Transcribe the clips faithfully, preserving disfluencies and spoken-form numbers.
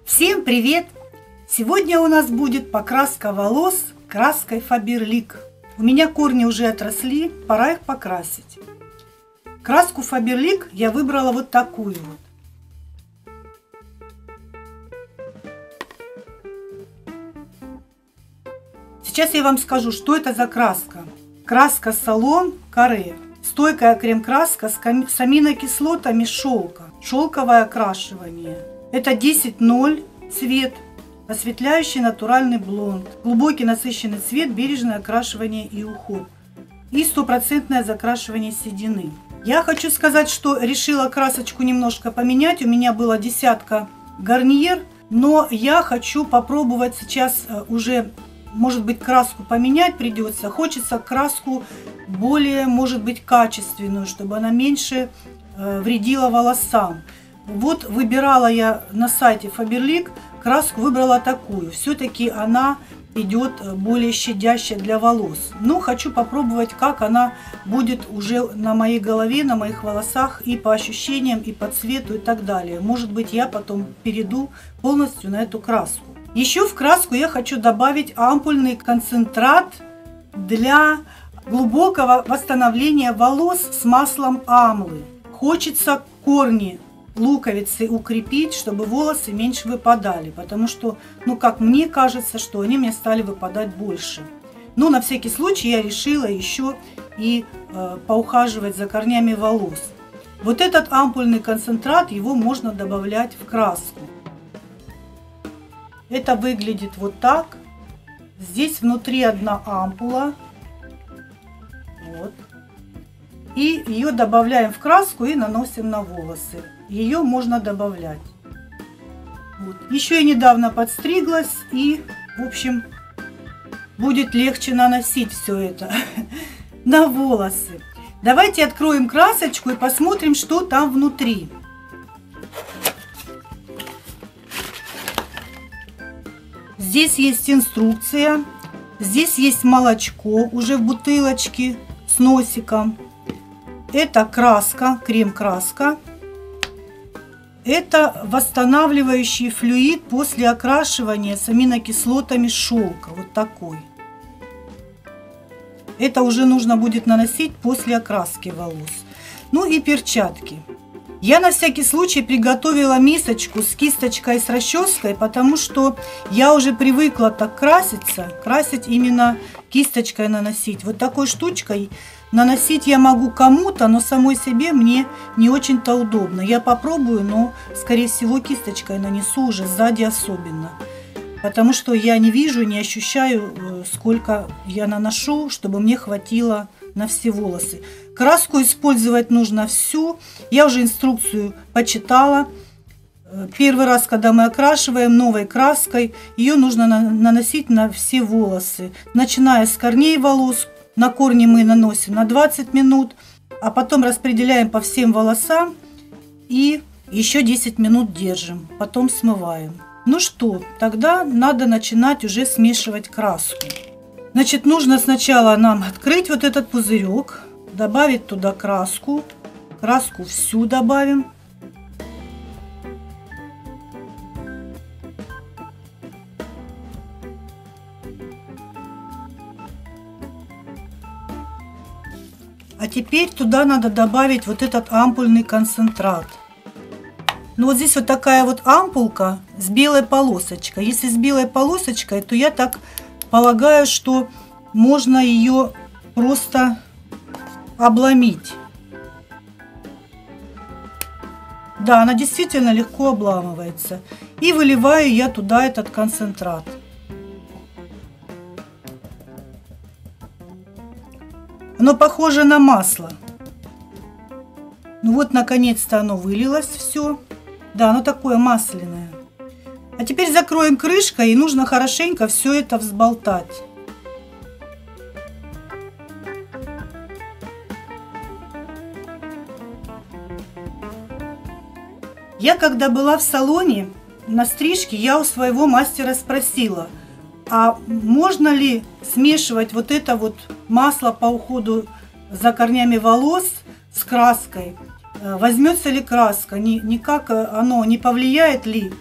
Всем привет! Сегодня у нас будет покраска волос краской Faberlic. У меня корни уже отросли, пора их покрасить. Краску Faberlic я выбрала вот такую вот. Сейчас я вам скажу, что это за краска. Краска Salon Carré. Стойкая крем-краска с аминокислотами шелка. Шелковое окрашивание. Это десять ноль цвет, осветляющий натуральный блонд, глубокий насыщенный цвет, бережное окрашивание и уход. И стопроцентное закрашивание седины. Я хочу сказать, что решила красочку немножко поменять. У меня была десятка Garnier, но я хочу попробовать сейчас уже, может быть, краску поменять придется. Хочется краску более, может быть, качественную, чтобы она меньше э, вредила волосам. Вот выбирала я на сайте Faberlic, краску выбрала такую. Все-таки она идет более щадящая для волос. Но хочу попробовать, как она будет уже на моей голове, на моих волосах и по ощущениям, и по цвету, и так далее. Может быть, я потом перейду полностью на эту краску. Еще в краску я хочу добавить ампульный концентрат для глубокого восстановления волос с маслом амлы. Хочется корни луковицы укрепить, чтобы волосы меньше выпадали, потому что, ну как мне кажется, что они мне стали выпадать больше. Но на всякий случай я решила еще и э, поухаживать за корнями волос. Вот этот ампульный концентрат, его можно добавлять в краску. Это выглядит вот так. Здесь внутри одна ампула. Вот. И ее добавляем в краску и наносим на волосы. Ее можно добавлять. Вот. Еще я недавно подстриглась, и, в общем, будет легче наносить все это на волосы. Давайте откроем красочку и посмотрим, что там внутри. Здесь есть инструкция, здесь есть молочко уже в бутылочке с носиком. Это краска, крем-краска. Это восстанавливающий флюид после окрашивания с аминокислотами шелка. Вот такой. Это уже нужно будет наносить после окраски волос. Ну и перчатки. Я на всякий случай приготовила мисочку с кисточкой и с расческой, потому что я уже привыкла так краситься, красить именно кисточкой наносить. Вот такой штучкой наносить я могу кому-то, но самой себе мне не очень-то удобно. Я попробую, но, скорее всего, кисточкой нанесу уже сзади особенно. Потому что я не вижу, не ощущаю, сколько я наношу, чтобы мне хватило на все волосы. Краску использовать нужно всю. Я уже инструкцию почитала. Первый раз, когда мы окрашиваем новой краской, ее нужно наносить на все волосы. Начиная с корней волос. На корни мы наносим на двадцать минут, а потом распределяем по всем волосам и еще десять минут держим. Потом смываем. Ну что, тогда надо начинать уже смешивать краску. Значит, нужно сначала нам открыть вот этот пузырек, добавить туда краску. Краску всю добавим. А теперь туда надо добавить вот этот ампульный концентрат. Ну вот здесь вот такая вот ампулка с белой полосочкой. Если с белой полосочкой, то я так полагаю, что можно ее просто обломить. Да, она действительно легко обламывается. И выливаю я туда этот концентрат. Оно похоже на масло. Ну вот, наконец-то оно вылилось все. Да, оно такое масляное. А теперь закроем крышкой, и нужно хорошенько все это взболтать. Я когда была в салоне на стрижке, я у своего мастера спросила, а можно ли смешивать вот это вот масло по уходу за корнями волос с краской? Возьмется ли краска? Никак оно не повлияет ли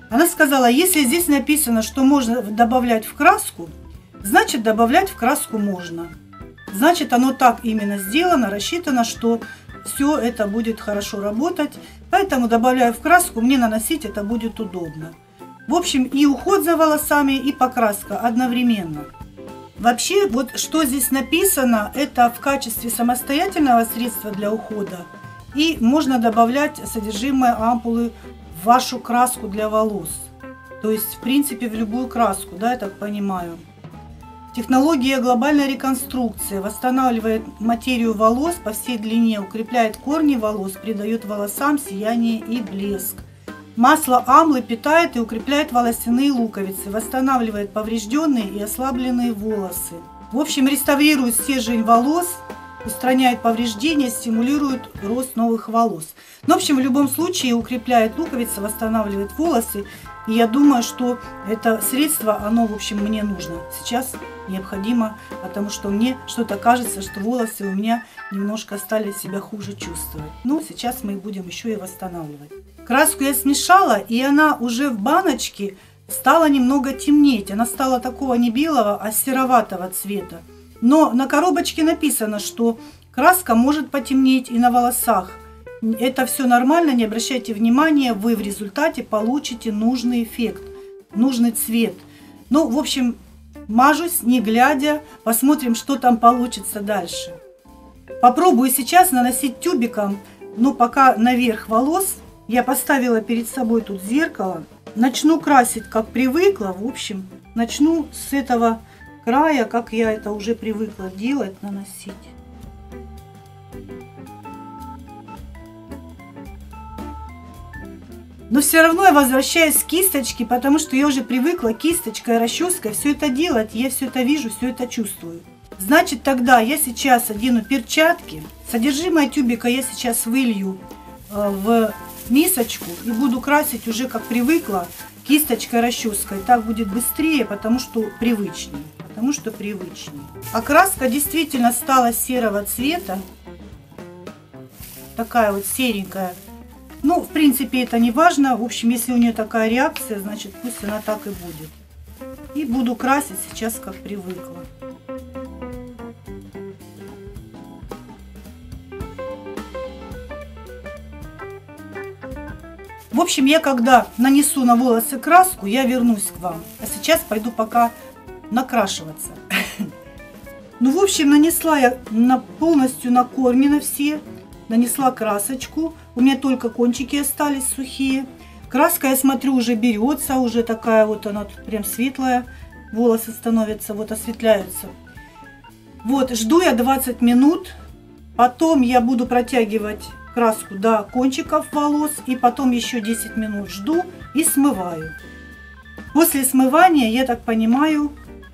Она сказала, если здесь написано, что можно добавлять в краску, значит добавлять в краску можно. Значит, оно так именно сделано, рассчитано, что все это будет хорошо работать. Поэтому добавляю в краску, мне наносить это будет удобно. В общем, и уход за волосами, и покраска одновременно. Вообще, вот что здесь написано, это в качестве самостоятельного средства для ухода. И можно добавлять содержимое ампулы в вашу краску для волос. То есть, в принципе, в любую краску, да, я так понимаю. Технология глобальной реконструкции восстанавливает материю волос по всей длине, укрепляет корни волос, придает волосам сияние и блеск. Масло амлы питает и укрепляет волосяные луковицы, восстанавливает поврежденные и ослабленные волосы. В общем, реставрирует стержень волос, устраняет повреждения, стимулирует рост новых волос. Но, в общем, в любом случае укрепляет луковицы, восстанавливает волосы. И я думаю, что это средство, оно, в общем, мне нужно сейчас необходимо, потому что мне что-то кажется, что волосы у меня немножко стали себя хуже чувствовать. Ну, сейчас мы их будем еще и восстанавливать. Краску я смешала, и она уже в баночке стала немного темнеть. Она стала такого не белого, а сероватого цвета. Но на коробочке написано, что краска может потемнеть и на волосах. Это все нормально, не обращайте внимания, вы в результате получите нужный эффект, нужный цвет. Ну, в общем, мажусь, не глядя, посмотрим, что там получится дальше. Попробую сейчас наносить тюбиком, но пока наверх волос. Я поставила перед собой тут зеркало. Начну красить, как привыкла. В общем, начну с этого края, как я это уже привыкла делать, наносить. Но все равно я возвращаюсь к кисточке, потому что я уже привыкла кисточкой, расческой все это делать. Я все это вижу, все это чувствую. Значит, тогда я сейчас одену перчатки. Содержимое тюбика я сейчас вылью в мисочку и буду красить уже как привыкла, кисточкой, расческой. Так будет быстрее, потому что привычнее. Потому что привычнее. А краска действительно стала серого цвета. Такая вот серенькая. Ну, в принципе, это не важно. В общем, если у нее такая реакция, значит, пусть она так и будет. И буду красить сейчас, как привыкла. В общем, я когда нанесу на волосы краску, я вернусь к вам. А сейчас пойду пока накрашиваться. Ну, в общем, нанесла я на, полностью на корни на все. Нанесла красочку. У меня только кончики остались сухие. Краска, я смотрю, уже берется. Уже такая вот она тут прям светлая. Волосы становятся, вот осветляются. Вот, жду я двадцать минут. Потом я буду протягивать краску до кончиков волос. И потом еще десять минут жду и смываю. После смывания, я так понимаю,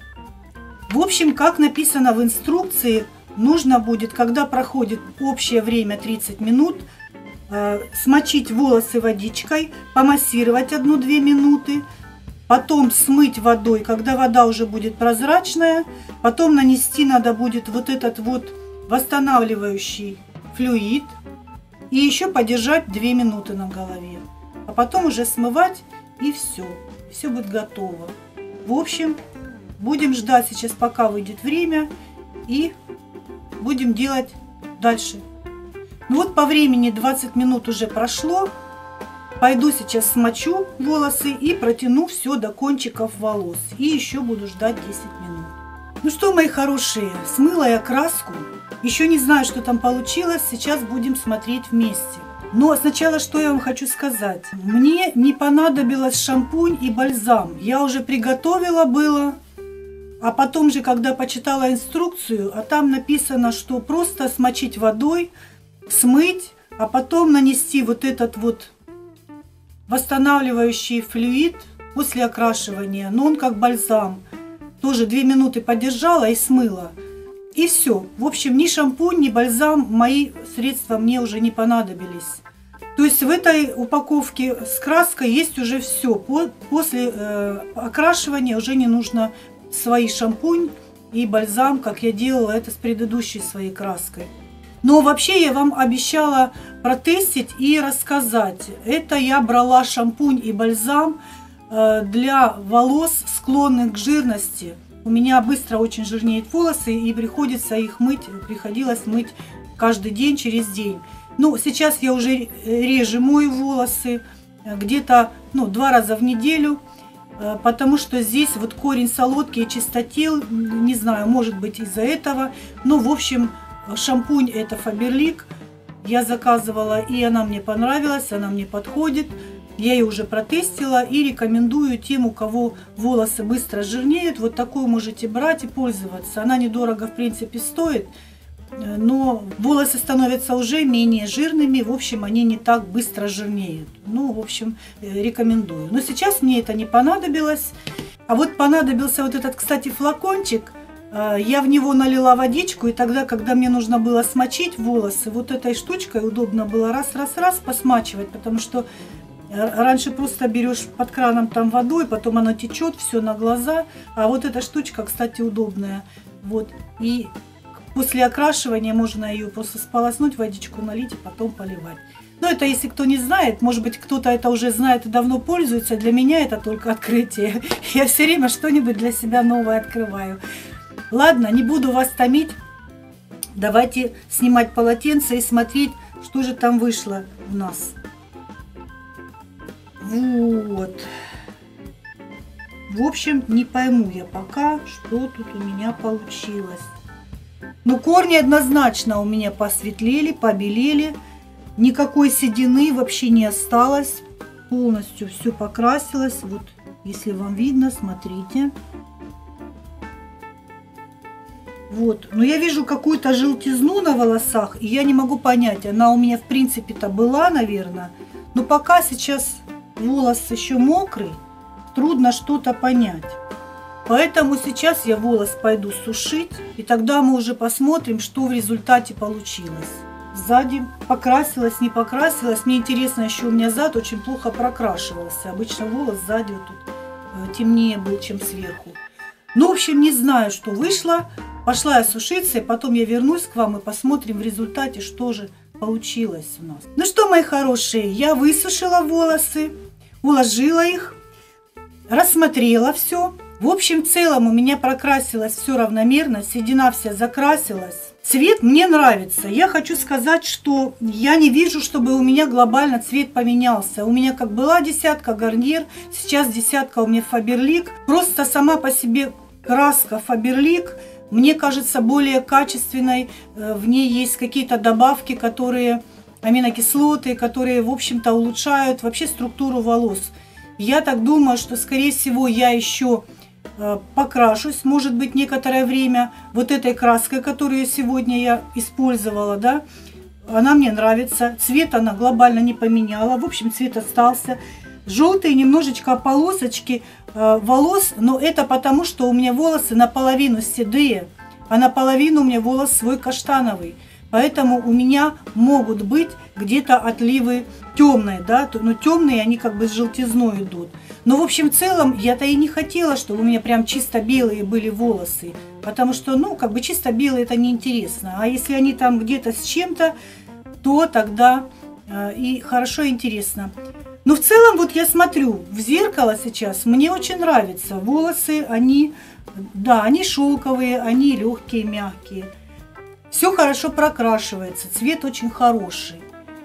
в общем, как написано в инструкции, нужно будет, когда проходит общее время тридцать минут, э, смочить волосы водичкой, помассировать одну-две минуты, потом смыть водой, когда вода уже будет прозрачная, потом нанести надо будет вот этот вот восстанавливающий флюид и еще подержать две минуты на голове, а потом уже смывать и все, все будет готово. В общем, будем ждать сейчас, пока выйдет время, и будем делать дальше. Ну вот по времени двадцать минут уже прошло. Пойду сейчас смочу волосы и протяну все до кончиков волос. И еще буду ждать десять минут. Ну что, мои хорошие, смыла я краску. Еще не знаю, что там получилось. Сейчас будем смотреть вместе. Но сначала, что я вам хочу сказать. Мне не понадобилось шампунь и бальзам. Я уже приготовила было. А потом же, когда почитала инструкцию, а там написано, что просто смочить водой, смыть, а потом нанести вот этот вот восстанавливающий флюид после окрашивания. Но он как бальзам. Тоже две минуты подержала и смыла. И все. В общем, ни шампунь, ни бальзам, мои средства мне уже не понадобились. То есть в этой упаковке с краской есть уже все. После э, окрашивания уже не нужно свои шампунь и бальзам, как я делала это с предыдущей своей краской. Но вообще я вам обещала протестить и рассказать. Это я брала шампунь и бальзам для волос, склонных к жирности. У меня быстро очень жирнеют волосы, и приходится их мыть, приходилось мыть каждый день, через день. Ну, сейчас я уже реже мою волосы, где-то ну, два раза в неделю, потому что здесь вот корень солодкий и чистотел, не знаю, может быть из-за этого. Но, в общем, шампунь это Faberlic. Я заказывала, и она мне понравилась, она мне подходит. Я ее уже протестила и рекомендую тем, у кого волосы быстро жирнеют. Вот такую можете брать и пользоваться. Она недорого, в принципе, стоит, но волосы становятся уже менее жирными. В общем, они не так быстро жирнеют. Ну, в общем, рекомендую. Но сейчас мне это не понадобилось. А вот понадобился вот этот, кстати, флакончик. Я в него налила водичку, и тогда, когда мне нужно было смочить волосы, вот этой штучкой удобно было раз-раз-раз посмачивать, потому что раньше просто берешь под краном там водой, потом она течет, все на глаза. А вот эта штучка, кстати, удобная. Вот. И после окрашивания можно ее просто сполоснуть, водичку налить и потом поливать. Но это если кто не знает, может быть, кто-то это уже знает и давно пользуется. Для меня это только открытие. Я все время что-нибудь для себя новое открываю. Ладно, не буду вас томить. Давайте снимать полотенце и смотреть, что же там вышло у нас. Вот. В общем, не пойму я пока, что тут у меня получилось. Но корни однозначно у меня посветлели, побелели. Никакой седины вообще не осталось. Полностью все покрасилось. Вот, если вам видно, смотрите. Вот. Но я вижу какую-то желтизну на волосах, и я не могу понять. Она у меня, в принципе-то, была, наверное. Но пока сейчас волос еще мокрый, трудно что-то понять. Поэтому сейчас я волос пойду сушить, и тогда мы уже посмотрим, что в результате получилось. Сзади покрасилась, не покрасилась. Мне интересно, еще у меня зад очень плохо прокрашивался. Обычно волос сзади вот тут темнее был, чем сверху. Ну, в общем, не знаю, что вышло. Пошла я сушиться, и потом я вернусь к вам и посмотрим в результате, что же получилось у нас. Ну что, мои хорошие, я высушила волосы, уложила их, рассмотрела все. В общем, в целом у меня прокрасилось все равномерно, седина вся закрасилась. Цвет мне нравится. Я хочу сказать, что я не вижу, чтобы у меня глобально цвет поменялся. У меня как была десятка Гарниер, сейчас десятка у меня Faberlic. Просто сама по себе краска Faberlic мне кажется более качественной. В ней есть какие-то добавки, которые, аминокислоты, которые, в общем-то, улучшают вообще структуру волос. Я так думаю, что, скорее всего, я еще покрашусь, может быть, некоторое время вот этой краской, которую сегодня я использовала, да, она мне нравится. Цвет она глобально не поменяла. В общем, цвет остался. Желтые немножечко полосочки э, волос, но это потому, что у меня волосы наполовину седые, а наполовину у меня волос свой каштановый. Поэтому у меня могут быть где-то отливы темные, да, но темные они как бы с желтизной идут. Но в общем, в целом я-то и не хотела, чтобы у меня прям чисто белые были волосы, потому что, ну, как бы чисто белые это неинтересно. А если они там где-то с чем-то, то тогда э, и хорошо и интересно. Но в целом, вот я смотрю в зеркало сейчас, мне очень нравится. Волосы, они, да, они шелковые, они легкие, мягкие. Все хорошо прокрашивается, цвет очень хороший.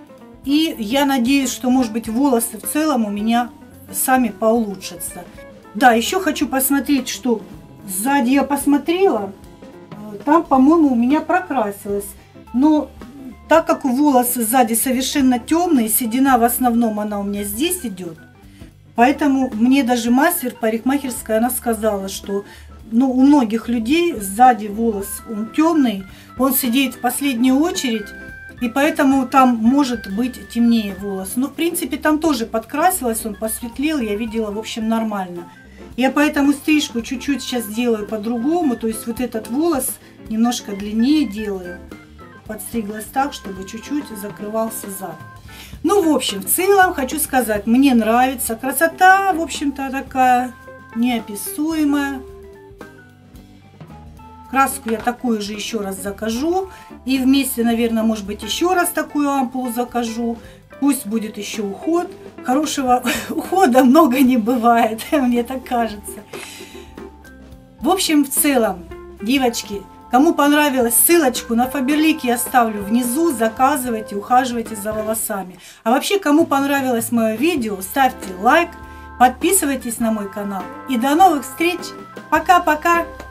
И я надеюсь, что, может быть, волосы в целом у меня сами поулучшатся. Да, еще хочу посмотреть, что сзади я посмотрела, там, по-моему, у меня прокрасилось. Но так как волосы сзади совершенно темные, седина в основном она у меня здесь идет, поэтому мне даже мастер парикмахерская, она сказала, что ну, у многих людей сзади волос он темный, он сидит в последнюю очередь, и поэтому там может быть темнее волос. Но в принципе там тоже подкрасилась, он посветлел, я видела, в общем, нормально. Я поэтому стрижку чуть-чуть сейчас делаю по-другому, то есть вот этот волос немножко длиннее делаю. Подстриглась так, чтобы чуть-чуть закрывался зад. Ну, в общем, в целом хочу сказать, мне нравится. Красота, в общем-то, такая неописуемая. Краску я такую же еще раз закажу. И вместе, наверное, может быть, еще раз такую ампулу закажу. Пусть будет еще уход. хорошего ухода много не бывает, мне так кажется. В общем, в целом, девочки, кому понравилось, ссылочку на Faberlic я оставлю внизу, заказывайте, ухаживайте за волосами. А вообще, кому понравилось мое видео, ставьте лайк, подписывайтесь на мой канал. И до новых встреч! Пока-пока!